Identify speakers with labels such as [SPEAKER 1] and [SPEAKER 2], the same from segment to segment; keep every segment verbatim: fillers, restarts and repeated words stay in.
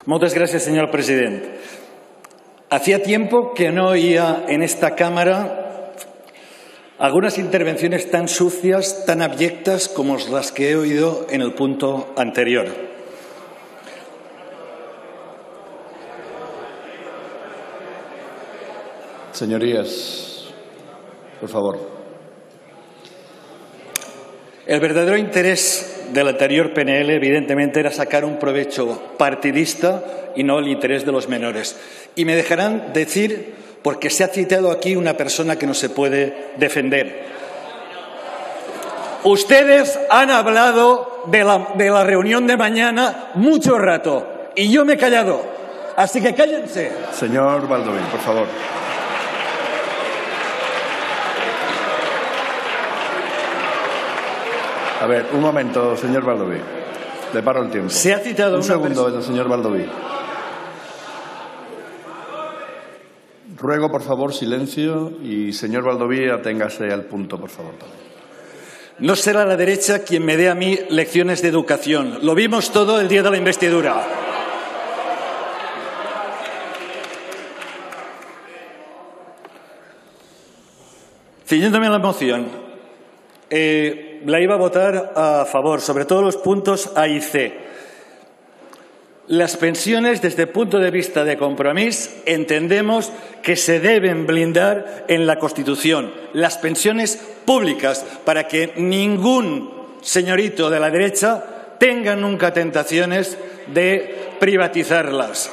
[SPEAKER 1] Muchas gracias, señor presidente. Hacía tiempo que no oía en esta Cámara algunas intervenciones tan sucias, tan abyectas como las que he oído en el punto anterior.
[SPEAKER 2] Señorías, por favor.
[SPEAKER 1] El verdadero interés del anterior P N L, evidentemente, era sacar un provecho partidista y no el interés de los menores. Y me dejarán decir, porque se ha citado aquí una persona que no se puede defender. Ustedes han hablado de la, de la reunión de mañana mucho rato y yo me he callado. Así que cállense.
[SPEAKER 2] Señor Baldoví, por favor. A ver, un momento, señor Baldoví. Le paro el tiempo.
[SPEAKER 1] Se ha citado
[SPEAKER 2] un segundo, el señor Baldoví. Ruego, por favor, silencio y, señor Baldoví, aténgase al punto, por favor.
[SPEAKER 1] No será la derecha quien me dé a mí lecciones de educación. Lo vimos todo el día de la investidura. Ciñéndome a la moción, eh, la iba a votar a favor, sobre todo los puntos A y C. Las pensiones, desde el punto de vista de Compromís, entendemos que se deben blindar en la Constitución. Las pensiones públicas, para que ningún señorito de la derecha tenga nunca tentaciones de privatizarlas.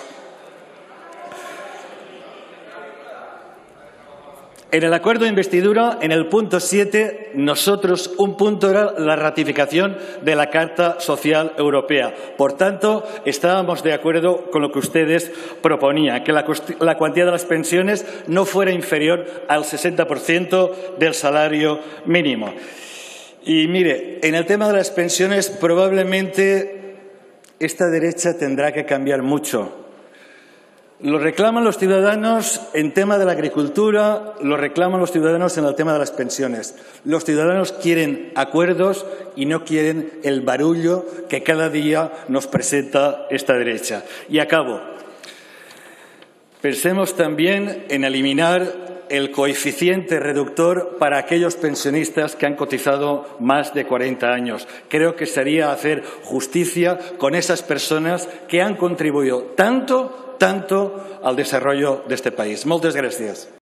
[SPEAKER 1] En el acuerdo de investidura, en el punto siete, nosotros, un punto era la ratificación de la Carta Social Europea. Por tanto, estábamos de acuerdo con lo que ustedes proponían, que la, la cuantía de las pensiones no fuera inferior al sesenta por ciento del salario mínimo. Y mire, en el tema de las pensiones, probablemente esta derecha tendrá que cambiar mucho. Lo reclaman los ciudadanos en tema de la agricultura, lo reclaman los ciudadanos en el tema de las pensiones. Los ciudadanos quieren acuerdos y no quieren el barullo que cada día nos presenta esta derecha. Y acabo. Pensemos también en eliminar el coeficiente reductor para aquellos pensionistas que han cotizado más de cuarenta años. Creo que sería hacer justicia con esas personas que han contribuido tanto tanto al desarrollo de este país. Moltes gràcies.